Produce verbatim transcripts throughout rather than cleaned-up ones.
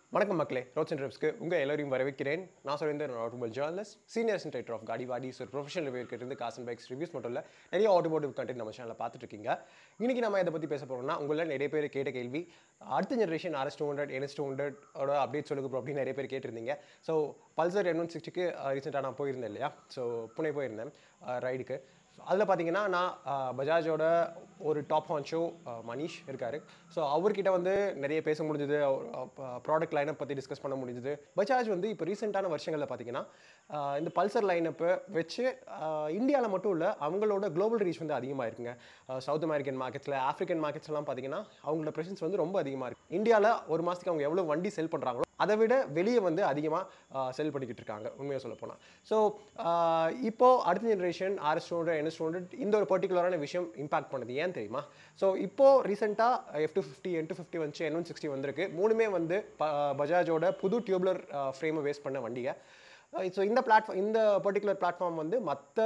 வணக்கம் மக்களே, roads and ட்ரிப்ஸ்க்கு உங்கள் எல்லோரையும் வரவேற்கிறேன். நான் சொல்லியிருந்தேன் automobile journalist, senior writer of Gaadi Waadi, ஒரு ப்ரொஃபஷனல் ரிவ்யூக்கிட்ட காஸ் அண்ட் பைக்ஸ் ரிவ்யூஸ் மட்டும் இல்லை, நிறைய ஆட்டோமோட்டிவ் கண்டென்ட் நம்ம சேனலில் பார்த்துட்டு இருக்கீங்க. இன்றைக்கி நம்ம இதை பற்றி பேச போகிறோம்னா, உங்களில் நிறைய பேர் கேட்ட கேள்வி, அடுத்த generation R S two hundred N S two hundred ஓட அப்டேட் சொல்லுங்க ப்ரோ அப்படின்னு நிறைய பேர் கேட்டிருந்தீங்க. ஸோ பல்சர் என் ஒன் சிக்ஸ்டிக்கு ரீசெண்டாக நான் போயிருந்தேன் இல்லையா, ஸோ புனே போயிருந்தேன் ரைடுக்கு. அதில் பார்த்தீங்கன்னா நான் பஜாஜோட ஒரு டாப் ஹான்ஷோ மனிஷ் இருக்கார். ஸோ அவர்கிட்ட வந்து நிறைய பேச முடிஞ்சது, ப்ராடக்ட் லைனப் பற்றி டிஸ்கஸ் பண்ண முடிஞ்சது. பஜாஜ் வந்து இப்போ ரீசெண்டான வருஷங்களில் பார்த்தீங்கன்னா இந்த பல்சர் லைனப்பை வச்சு இந்தியாவில் மட்டும் இல்லை, அவங்களோட குளோபல் ரீச் வந்து அதிகமாக இருக்குங்க. சவுத் அமெரிக்கன் மார்க்கெட்ஸில், ஆஃப்ரிக்கன் மார்க்கெட்ஸ்லாம் பார்த்தீங்கன்னா அவங்களோட ப்ரெசன்ஸ் வந்து ரொம்ப அதிகமாக இருக்குது. இந்தியாவில் ஒரு மாதத்துக்கு அவங்க எவ்வளோ வண்டி செல் பண்ணுறாங்களோ அதை விட வெளியே வந்து அதிகமாக செல் பண்ணிக்கிட்டு இருக்காங்க, உண்மையாக சொல்ல போனால். ஸோ இப்போது அடுத்த generation R S two hundred N S two hundred இந்த ஒரு பர்டிகுலரான விஷயம் இம்பாக்ட் பண்ணுது. ஏன் தெரியுமா? ஸோ இப்போது ரீசெண்டாக F two fifty N two fifty வந்துச்சு, என் ஒன் சிக்ஸ்டி வந்திருக்கு. மூணுமே வந்து பஜாஜோட புது டியூப்லர் ஃப்ரேமை வேஸ்ட் பண்ண வண்டியை. ஸோ இந்த பிளாட்ஃபார்ம், இந்த பர்டிகுலர் பிளாட்ஃபார்ம் வந்து மற்ற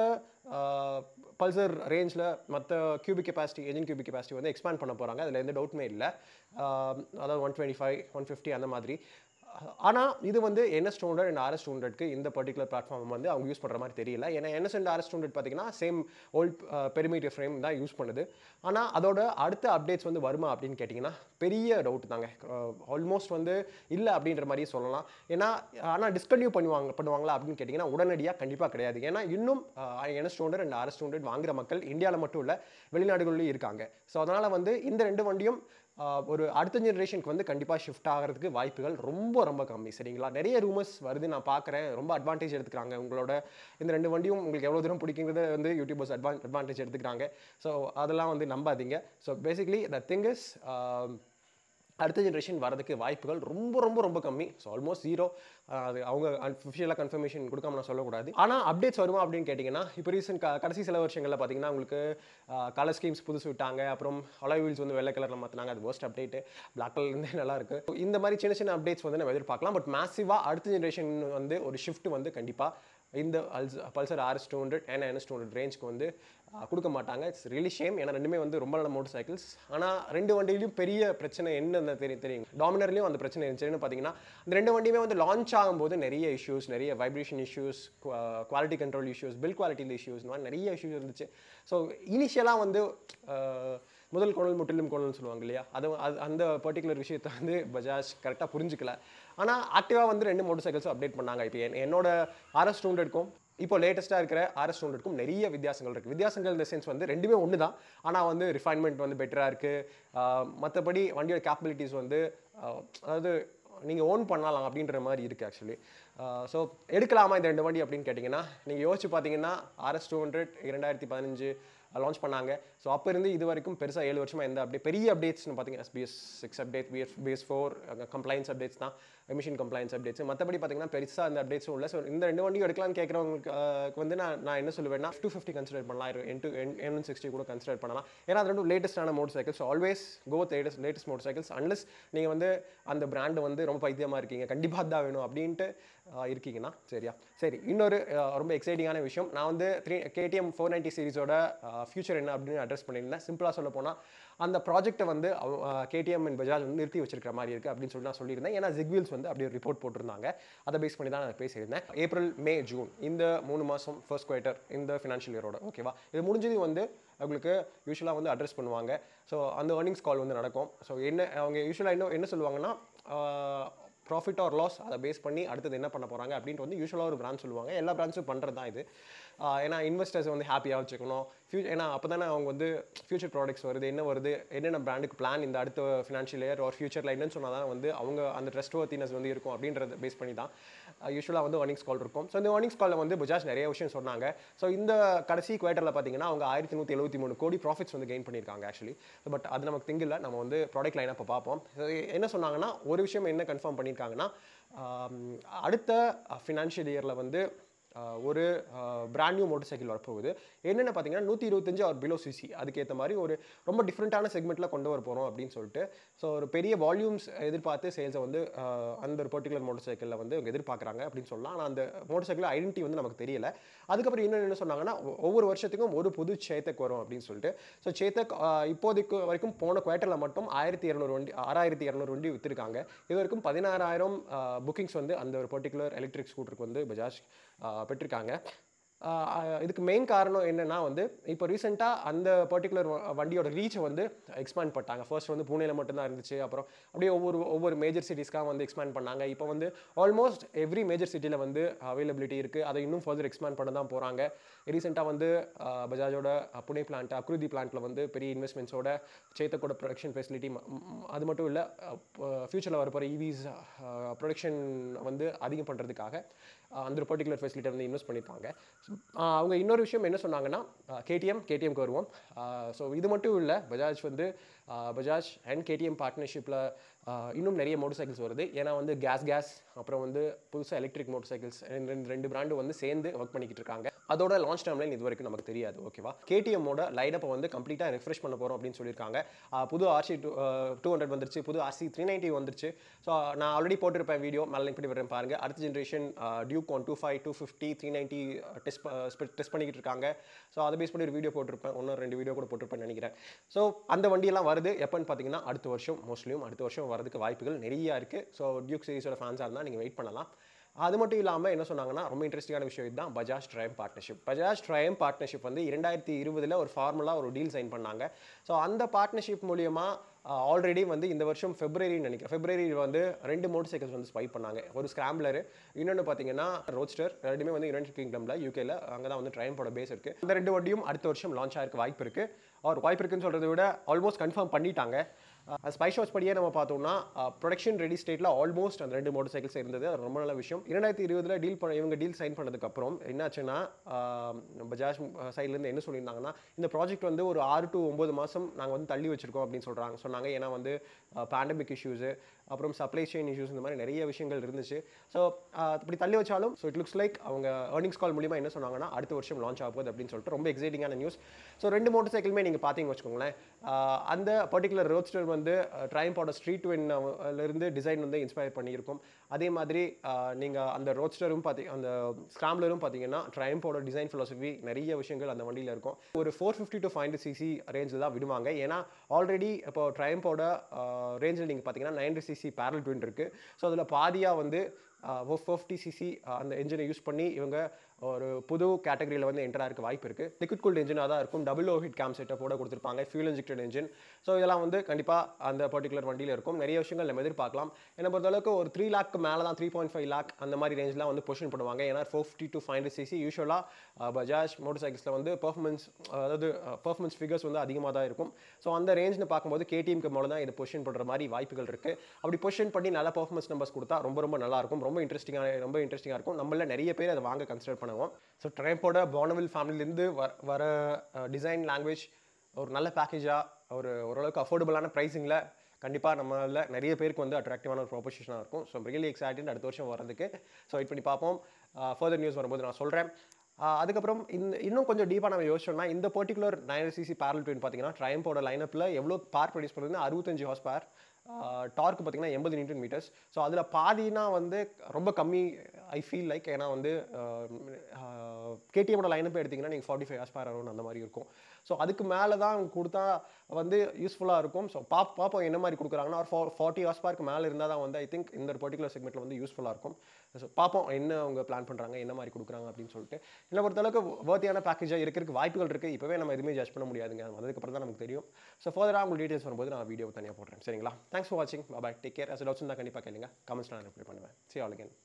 பல்சர் ரேஞ்சில் மற்ற cubic capacity, engine cubic capacity வந்து எக்ஸ்பேண்ட் பண்ண போகிறாங்க. அதில் எந்த டவுட்டுமே இல்லை. அதாவது one twenty five one fifty அந்த மாதிரி. ஆனால் இது வந்து N S two hundred and R S two ஹண்ட்ரட்க்கு இந்த பர்டிகுலர் பிளாட்ஃபார்ம் வந்து அவங்க யூஸ் பண்ணுற மாதிரி தெரியல. ஏன்னா N S and R S two hundred பார்த்தீங்கன்னா சேம் ஓல்ட் பெரிமீட்டர் ஃப்ரேம் தான் யூஸ் பண்ணுது. ஆனால் அதோட அடுத்த அப்டேட்ஸ் வந்து வருமா அப்படின்னு கேட்டிங்கன்னா பெரிய டவுட் தாங்க. ஆல்மோஸ்ட் வந்து இல்லை அப்படின்ற மாதிரி சொல்லலாம். ஏன்னா ஆனால் டிஸ்கன்டினியூ பண்ணுவாங்க பண்ணுவாங்களா அப்படின்னு கேட்டிங்கன்னா உடனடியாக கண்டிப்பாக கிடையாது. ஏன்னா இன்னும் N S two hundred and R S two hundred வாங்குற மக்கள் இந்தியாவில் மட்டும் இல்லை, வெளிநாடுகளிலும் இருக்காங்க. ஸோ அதனால் வந்து இந்த ரெண்டு வண்டியும் ஒரு அடுத்த ஜென்ரேஷனுக்கு வந்து கண்டிப்பாக ஷிஃப்ட் ஆகிறதுக்கு வாய்ப்புகள் ரொம்ப ரொம்ப கம்மி. சரிங்களா? நிறைய ரூமர்ஸ் வருது, நான் பார்க்குறேன். ரொம்ப அட்வான்டேஜ் எடுத்துக்கிறாங்க. உங்களோட இந்த ரெண்டு வண்டியும் உங்களுக்கு எவ்வளோ தூரம் பிடிக்குங்கிறத வந்து யூடியூபர்ஸ் அட்வான் அட்வான்டேஜ் எடுத்துக்கிறாங்க. ஸோ அதெல்லாம் வந்து நம்பாதீங்க. So basically the thing is, அடுத்த ஜென்ரேஷன் வரதுக்கு வாய்ப்புகள் ரொம்ப ரொம்ப ரொம்ப கம்மி. So almost zero. அது அவங்க அஃபிஷியலாக கன்ஃபர்மேஷன் கொடுக்காம நான் சொல்லக்கூடாது. ஆனால் அப்டேட்ஸ் வருமா அப்படின்னு கேட்டிங்கன்னா, இப்போ ரீசெண்ட் கடைசி சில வருஷங்களில் பார்த்தீங்கன்னா உங்களுக்கு கலர் ஸ்கீம்ஸ் புதுசு விட்டாங்க. அப்புறம் அலாய் வீல்ஸ் வந்து வெள்ளை கலரில் மாற்றினாங்க. அது வேர்ஸ்ட் அப்டேட்டு. பிளாக் கலர்லேருந்தே நல்லா இருக்குது. இந்த மாதிரி சின்ன சின்ன அப்டேட்ஸ் வந்து நம்ம எதிர்பார்க்கலாம். பட் மேசிவாக அடுத்த ஜென்ரேஷன் வந்து ஒரு ஷிஃப்ட் வந்து கண்டிப்பாக இந்த Pulsar R S two hundred and N S two hundred ரேஞ்சுக்கு வந்து கொடுக்க மாட்டாங்க. It's really shame. ஏன்னா ரெண்டுமே வந்து ரொம்ப நல்ல மோட்டர் சைக்கிள்ஸ். ஆனால் ரெண்டு வண்டியிலையும் பெரிய பிரச்சனை என்னன்னு தெரியும் தெரியும் டாமினர்லையும் அந்த பிரச்சனை இருந்துச்சுன்னு பார்த்தீங்கன்னா, அந்த ரெண்டு வண்டியுமே வந்து லான்ச் ஆகும்போது நிறைய இஷ்யூஸ், நிறைய vibration issues, quality control issues, build குவாலிட்டியில் இஷ்யூஸ், இந்த மாதிரி நிறைய இஷ்யூஸ் இருந்துச்சு. ஸோ இனிஷியலாக வந்து முதல் கோணல் முற்றிலும் கோணல்னு சொல்லுவாங்க இல்லையா, அது அந்த பர்டிகுலர் விஷயத்தை வந்து பஜாஜ் கரெக்டாக புரிஞ்சிக்கல. ஆனால் ஆக்டிவாக வந்து ரெண்டு மோட்டர் சைக்கிள்ஸும் அப்டேட் பண்ணாங்க. இப்போ என்னோட ஆர் எஸ் டூ ஹண்ட்ரட்க்கும் இப்போ லேட்டஸ்ட்டாக இருக்கிற ஆர் எஸ் டூ ஹண்ட்ரட்க்கும் நிறைய வித்தியாசங்கள் இருக்குது. வித்தியாசங்கள் இந்த சென்ஸ் வந்து ரெண்டுமே ஒன்று தான். ஆனால் வந்து ரிஃபைன்மெண்ட் வந்து பெட்டராக இருக்குது. மற்றபடி வண்டியோட கேப்பபிலிட்டிஸ் வந்து அதாவது நீங்கள் ஓன் பண்ணலாம் அப்படின்ற மாதிரி இருக்குது ஆக்சுவலி. ஸோ எடுக்கலாமா இந்த ரெண்டு வண்டி அப்படின்னு கேட்டிங்கன்னா, நீங்கள் யோசிச்சு பார்த்தீங்கன்னா ஆர் எஸ் டூ ஹண்ட்ரட் இரண்டாயிரத்தி பதினஞ்சு லான்ச் பண்ணாங்க. ஸோ அப்போ இருந்து இது வரைக்கும் பெருசாக ஏழு வருஷமாக எந்த அப்டேட் பெரிய அப்டேட்ஸ்னு பார்த்தீங்கன்னா SBS six update, BS BS four compliance updates தான், எமிஷன் கம்ப்ளைன்ஸ் அப்டேட்ஸ். மற்றபடி பார்த்தீங்கன்னா பெருசாக அந்த அப்டேட்ஸும் இல்லை. ஸோ இந்த ரெண்டு வண்டியும் எடுக்கலாம்னு கேட்குறவங்களுக்கு வந்து நான் நான் என்ன சொல்லுவேன்னா டூ ஃபிஃப்டி கன்சிடர் பண்ணலாம், N two N one sixty கூட கன்சிடர் பண்ணலாம். ஏன்னா அது ரெண்டும் லேட்டஸ்டான motorcycles. So always go with latest latest motorcycles. Unless நீங்கள் வந்து அந்த பிராண்டு வந்து ரொம்ப பைத்தியமாக இருக்கீங்க, கண்டிப்பாக தான் வேணும் அப்படின்ட்டு இருக்கீங்கன்னா சரியா. சரி, இன்னொரு ரொம்ப எக்ஸைட்டிங்கான விஷயம், நான் வந்து த்ரீ கேடிஎம் ஃபோர் நைன்ட்டி சீரிஸோட ஃபியூச்சர் என்ன அப்படின்னு அட்ரஸ் பண்ணியிருந்தேன். சிம்பிளாக சொல்ல போனால் அந்த ப்ராஜெக்ட்டை வந்து கேடிஎம் அண்ட் பஜாஜ் வந்து நிறுத்தி வச்சிருக்கிற மாதிரி இருக்குது அப்படின்னு சொல்லி நான் சொல்லியிருந்தேன். ஏன்னா ஜிக்வீல்ஸ் வந்து அப்படி ஒரு ரிப்போர்ட் போட்டிருந்தாங்க. அதை பேஸ் பண்ணி தான் நான் பேசியிருந்தேன். ஏப்ரல், மே, ஜூன் இந்த மூணு மாதம் ஃபர்ஸ்ட் குவார்ட்டர் இந்த ஃபினான்ஷியல் இயரோட ஓகேவா. இது முடிஞ்சது வந்து அவங்களுக்கு யூஸ்வலாக வந்து அட்ரஸ் பண்ணுவாங்க. ஸோ அந்த ஏர்னிங்ஸ் கால் வந்து நடக்கும். ஸோ என்ன அவங்க யூஸ்வலாக இன்னும் என்ன சொல்லுவாங்கன்னா, ப்ராஃபிட் ஆர் லாஸ் அதை பேஸ் பண்ணி அடுத்தது என்ன பண்ண போகிறாங்க அப்படின்ட்டு வந்து யூஸ்வலாக ஒரு பிரான்ச் சொல்லுவாங்க. எல்லா பிரான்ச்சும் பண்ணுறது தான் இது. ஏன்னா இன்வெஸ்டர்ஸ் வந்து ஹாப்பியாக வச்சுக்கணும். ஃபியூ ஏன்னா அப்போ தானே அவங்க வந்து ஃபியூச்சர் ப்ராடக்ட்ஸ் வருது, என்ன வருது, என்னென்ன பிராண்டுக்கு பிளான் இந்த அடுத்த ஃபினான்ஷியல் இயர் ஒரு ஃபியூச்சரில் என்னன்னு சொன்னால் தான் வந்து அவங்க அந்த ட்ரஸ்ட் வர்த்தினஸ் வந்து இருக்கும் அப்படின்றத பேஸ் பண்ணி தான் யூஸ்வலாக வந்து ஏர்னிங்ஸ் கால் இருக்கும். ஸோ இந்த ஏர்னிங்ஸ் காலில் வந்து பஜாஜ் நிறைய விஷயம் சொன்னாங்க. ஸோ இந்த கடைசி குவார்ட்டரில் பார்த்தீங்கன்னா அவங்க ஆயிரத்தி நூற்றி எழுபத்தி மூணு கோடி ப்ராஃபிட்ஸ் வந்து கெயின் பண்ணியிருக்காங்க ஆக்சுவலி. பட் அது நமக்கு திங்கில்ல, நம்ம வந்து ப்ராடக்ட் லைன் அப்போ பார்ப்போம். என்ன சொன்னாங்கன்னா, ஒரு விஷயம் என்ன கன்ஃபார்ம் பண்ணியிருக்காங்கன்னா, அடுத்த ஃபினான்ஷியல் இயரில் வந்து ஒரு பிராண்ட் நியூ மோட்டர் சைக்கிள் வரப்போகுது. என்னென்ன பார்த்தீங்கன்னா நூற்றி இருபத்தஞ்சு ஆர் பிலோ சிசி அதுக்கேற்ற மாதிரி ஒரு ரொம்ப டிஃப்ரெண்ட்டான செக்மெண்ட்டில் கொண்டு வர போகிறோம் அப்படின்னு சொல்லிட்டு ஸோ ஒரு பெரிய வால்யூம்ஸ் எதிர்பார்த்து சேல்ஸை வந்து அந்த ஒரு பர்டிகுலர் மோட்டர் சைக்கிளில் வந்து அவங்க எதிர்பார்க்குறாங்க அப்படின்னு சொல்லலாம். ஆனால் அந்த மோட்டர் சைக்கிள் ஐடென்டிட்டி வந்து நமக்கு தெரியல. அதுக்கப்புறம் இன்னும் என்ன சொன்னாங்கன்னா ஒவ்வொரு வருஷத்துக்கும் ஒரு புது சேத்தக் வரும் அப்படின்னு சொல்லிட்டு ஸோ சேத்தக் இப்போதைக்கு வரைக்கும் போன குவார்ட்டரில் மட்டும் ஆயிரத்தி இரநூறு வண்டி ஆறாயிரத்தி இரநூறு வண்டி விற்றுருக்காங்க. இது வரைக்கும் பதினாறாயிரம் புக்கிங்ஸ் வந்து அந்த ஒரு பர்டிகுலர் எலக்ட்ரிக் ஸ்கூட்டருக்கு வந்து பஜாஜ் பெற்றிருக்காங்க. இதுக்கு மெயின் காரணம் என்னன்னா வந்து இப்போ ரீசெண்டாக அந்த பர்டிகுலர் வண்டியோட ரீச்சை வந்து எக்ஸ்பேண்ட் பண்ணிட்டாங்க. ஃபர்ஸ்ட் வந்து பூனேல மட்டும்தான் இருந்துச்சு. அப்புறம் அப்படியே ஒவ்வொரு ஒவ்வொரு மேஜர் சிட்டிஸ்க்காக வந்து எக்ஸ்பேண்ட் பண்ணாங்க. இப்போ வந்து ஆல்மோஸ்ட் எவ்ரி மேஜர் சிட்டியில் வந்து அவைலபிலிட்டி இருக்குது. அதை இன்னும் ஃபர்தர் எக்ஸ்பேண்ட் பண்ண தான் போகிறாங்க. ரீசெண்டாக வந்து பஜாஜோட புனே பிளான்ட் அக்ருதி பிளான்ட்டில் வந்து பெரிய இன்வெஸ்ட்மெண்ட்ஸோட சேத்தக்கோட ப்ரொடக்ஷன் ஃபெசிலிட்டி அது மட்டும் இல்லை ஃபியூச்சரில் வரப்போகிற இவிஸ் ப்ரொடக்ஷன் வந்து அதிகம் பண்ணுறதுக்காக அந்த ஒரு பர்டிகுலர் ஃபெசிலிட்டி வந்து இன்வெஸ்ட் பண்ணியிருக்காங்க. அவங்க இன்னொரு விஷயம் என்ன சொன்னாங்கன்னா கேடிஎம் கேடிஎம்க்கு வருவோம். ஸோ இது மட்டும் இல்லை பஜாஜ் வந்து பஜாஜ் அண்ட் கேடிஎம் பார்ட்னர்ஷிப்பில் இன்னும் நிறைய மோட்டர் சைக்கிள்ஸ் வருது. ஏன்னா வந்து கேஸ் கேஸ் அப்புறம் வந்து புதுசாக எலக்ட்ரிக் மோட்டர் சைக்கிள்ஸ் ரெண்டு ரெண்டு பிராண்டு வந்து சேர்ந்து ஒர்க் பண்ணிக்கிட்டு இருக்காங்க. அதோட லான்ச் டைம்லைன் இது வரைக்கும் நமக்கு தெரியாது. ஓகேவா, கேடிஎம்மோட லைனப்பை வந்து கம்ப்ளீட்டாக ரெஃப்ரெஷ் பண்ண போகிறோம் அப்படின்னு சொல்லியிருக்காங்க. புது ஆர்சி டூ டூ ஹண்ட்ரட் வந்துருச்சு, புது ஆர்சி த்ரீ நைன்ட்டி வந்துருச்சு. ஸோ நான் ஆல்ரெடி போட்டிருப்பேன் வீடியோ, மேலே லிங்க் பண்ணி வரேன் பாருங்கள். அடுத்த generation Duke one two five two fifty three ninety test test பண்ணிக்கிட்டு இருக்காங்க. ஸோ அதை பேஸ் பண்ணி ஒரு வீடியோ போட்டிருப்பேன், ஒன்று ரெண்டு வீடியோ கூட போட்டிருப்பேன்னு நினைக்கிறேன். ஸோ அந்த வண்டியெல்லாம் வருது எப்போன்னு பார்த்தீங்கன்னா அடுத்த வருஷம், மோஸ்ட்லியும் அடுத்த வருஷம் வரதுக்கு வாய்ப்புகள் நிறைய இருக்குது. ஸோ டியூக் சீரிஸோட ஃபேன்ஸாக இருந்தால் நீங்கள் வெயிட் பண்ணலாம். அது மட்டும் இல்லாமல் என்ன சொன்னாங்கன்னா ரொம்ப இன்ட்ரெஸ்டிங்கான விஷயம் இதுதான் Bajaj Triumph partnership. Bajaj Triumph partnership வந்து இரண்டாயிரத்தி இருபதில் ஒரு ஃபார்முலா ஒரு டீல் சைன் பண்ணாங்க. ஸோ அந்த பார்ட்னர்ஷிப் மூலியமாக ஆல்ரெடி வந்து இந்த வருஷம் ஃபெப்ரவரின்னு நினைக்கிறேன் ஃபெப்ரவரியில் வந்து ரெண்டு மோட்டர் சைக்கிள்ஸ் வந்து ஸ்வைப் பண்ணாங்க. ஒரு ஸ்கிராம்ப்ளர், இன்னொன்று பார்த்தீங்கன்னா ரோட்ஸ்டர். ரெண்டுமே வந்து யுனைடெட் கிங்டமில் யூகேல அங்கே தான் வந்து ட்ரையம்போட பேஸ் இருக்குது. அந்த ரெண்டு வண்டியும் அடுத்த வருஷம் லான்ச் ஆகிருக்க வாய்ப்பு இருக்குது. அவர் வாய்ப்பு இருக்குன்னு சொல்கிறத விட ஆல்மோஸ்ட் கன்ஃபார்ம் பண்ணிட்டாங்க. ஸ்பை ஷாட்ஸ் படியே நம்ம பார்த்தோம்னா ப்ரொடக்ஷன் ரெடி ஸ்டேட்டில் ஆல்மோஸ்ட் அந்த ரெண்டு மோட்டர் சைக்கிள்ஸ் இருந்தது. அது ரொம்ப நல்ல விஷயம். இரண்டாயிரத்தி இருபதில் டீல் பண்ண இவங்க டீல் சைன் பண்ணதுக்கப்புறம் என்னாச்சுன்னா பஜாஜ் சைட்லேருந்து என்ன சொல்லியிருந்தாங்கன்னா இந்த ப்ராஜெக்ட் வந்து ஒரு ஆறு டு ஒம்பது மாதம் நாங்கள் வந்து தள்ளி வச்சிருக்கோம் அப்படின்னு சொல்கிறாங்க சொன்னாங்க. ஏன்னா வந்து பேண்டமிக் இஷ்யூஸு அப்புறம் சப்ளை செயின் இஷ்யூஸ் இந்த மாதிரி நிறைய விஷயங்கள் இருந்துச்சு. ஸோ இப்படி தள்ளி வச்சாலும் ஸோ இட் லுக்ஸ் லைக் அவங்க ஏர்னிங்ஸ் கால் மூலிமா என்ன சொன்னாங்கன்னா அடுத்த வருஷம் லான்ச் ஆகுது அப்படின்னு சொல்லிட்டு ரொம்ப எக்ஸைட்டிங்கான நியூஸ். ஸோ ரெண்டு மோட்டர் சைக்கிளுமே நீங்கள் பார்த்தீங்கன்னு வச்சுக்கோங்களேன். அந்த பர்டிகுலர் ரோட்ஸ்டர் வந்து ட்ரையம்போட ஸ்ட்ரீட் வின்லேருந்து டிசைன் வந்து இன்ஸ்பயர் பண்ணியிருக்கும். அதே மாதிரி நீங்கள் அந்த ரோட்ஸ்டரும் பார்த்தி அந்த ஸ்கிராம்ப்ளரும் பார்த்தீங்கன்னா ட்ரையம்போட டிசைன் ஃபிலாசபி நிறைய விஷயங்கள் அந்த வண்டியில் இருக்கும். ஒரு four fifty to five hundred CC ரேஞ்சில் தான் விடுவாங்க. ஏன்னா ஆல்ரெடி இப்போ ட்ரையம்போட ரேஞ்சில் நீங்கள் பார்த்தீங்கன்னா nine hundred CC parallel twin இருக்குது. ஸோ அதில் பாதியாக வந்து ஃபோர் ஃபிஃப்டி சிசி அந்த என்ஜினை யூஸ் பண்ணி இவங்க ஒரு புது கேட்டகரியில் வந்து என்டர் ஆகிருக்க வாய்ப்பு இருக்குது. லிக்விட் கூல்டு என்ஜினாக தான் இருக்கும். டபுள் ஓ ஹிட் கேம் செட்டப்போட கொடுத்துருப்பாங்க. Fuel injected engine. ஸோ இதெல்லாம் வந்து கண்டிப்பாக அந்த பர்டிகுலர் வண்டியில் இருக்கும். நிறைய விஷயங்கள் நம்ம எதிர்பார்க்கலாம். என்னை பொறுத்தளவுக்கு ஒரு த்ரீ லேக்கு மேலே தான் த்ரீ பாயிண்ட் ஃபைவ் லேக் அந்த மாதிரி ரேஞ்செலாம் வந்து பொசிஷன் பண்ணுவாங்க. ஏன்னா four fifty to five hundred CC யூஸ்வலாக பஜாஜ் மோட்டர் சைக்கிள்ஸில் வந்து பர்ஃபார்மன்ஸ் அதாவது பர்ஃபார்மன்ஸ் ஃபிகர்ஸ் வந்து அதிகமாக தான் இருக்கும். ஸோ அந்த ரேஞ்சில் பார்க்கும்போது கேடிஎம்க்கு மேலே தான் இதை பொசிஷன் பண்ணுற மாதிரி வாய்ப்புகள் இருக்குது. அப்படி பொசிஷன் பண்ணி நல்ல பர்ஃபார்மன்ஸ் நம்பர்ஸ் கொடுத்தா ரொம்ப ரொம்ப நல்லாயிருக்கும். ரொம்ப இன்ட்ரெஸ்டிங்காக ரொம்ப இன்ட்ரெஸ்டிங்காக இருக்கும். நம்மள நிறைய பேர் அதை வாங்க கன்சிடர் பண்ணுவோம். ஸோ ட்ரையம்போட பானவில் ஃபேமிலியிலேருந்து வர வர டிசைன் லாங்குவேஜ் ஒரு நல்ல பேக்கேஜாக ஒரு ஓரளவுக்கு அஃபோர்டபுளான ப்ரைஸிங்கில் கண்டிப்பாக நம்மள நிறைய பேருக்கு வந்து அட்ராக்டிவான ஒரு ப்ரொபோசிஷனாக இருக்கும். ஸோ ரியலி எக்ஸைட்டட் அடுத்த வருஷம் வரதுக்கு. ஸோ வெயிட் பண்ணி பார்ப்போம். ஃபர்தர் நியூஸ் வரும்போது நான் சொல்கிறேன். அதுக்கப்புறம் இந்த இன்னும் கொஞ்சம் டீப்பாக நம்ம யோசிச்சோம்னா இந்த particular nine CC parallel twin பார்த்தீங்கன்னா ட்ரையம்போட லைனப்பில் எவ்வளோ பார் ப்ரொடியூஸ் பண்ணுறதுன்னா அறுபத்தஞ்சு ஹார்ஸ் பவர், டார்க் பார்த்தீங்கன்னா எண்பது நியூட்டன் மீட்டர்ஸ். ஸோ அதில் பாதினா வந்து ரொம்ப கம்மி ஐ ஃபீல் லைக். ஏன்னா வந்து கேடிஎம்மோட லைனப்பை எடுத்திங்கன்னா நீங்கள் forty five horsepower around அந்த மாதிரி இருக்கும். ஸோ அதுக்கு மேலே தான் கொடுத்தா வந்து யூஸ்ஃபுல்லாக இருக்கும். ஸோ பாப் பார்ப்போம் என்ன மாதிரி கொடுக்குறாங்கன்னா ஒரு ஃபார்ட்டி ஹார்ஸ் பவருக்கு மேலே இருந்தால் தான் வந்து ஐ திங்க் இந்த பர்டிகுலர் செக்மெண்ட்டில் வந்து யூஸ்ஃபுல்லாக இருக்கும். ஸோ பார்ப்போம் என்ன அவங்க பிளான் பண்ணுறாங்க, என்ன மாதிரி கொடுக்குறாங்க அப்படின்னு சொல்லிட்டு. என்னை பொறுத்தளவுக்கு வர்த்தியான பேக்கேஜாக இருக்கிறதுக்கு வாய்ப்புகள் இருக்குது. இப்போவே நம்ம எதுவுமே ஜட்ஜ் பண்ண முடியாதுங்க. அதுக்கப்புறம் தான் நமக்கு தெரியும். ஸோ ஃபர்தராக உங்களுக்கு டீட்டெயில்ஸ் வரும்போது நான் வீடியோ தனியாக போடுறேன். சரிங்களா? தேங்க்ஸ் ஃபார் வாட்சிங். பாய். Take care. அஸ் டவுட்ஸ் இருந்தால் கண்டிப்பாக கேளுங்க. கமெண்ட்ஸ் நான் ரிப்ளை பண்ணுவேன். See you all again.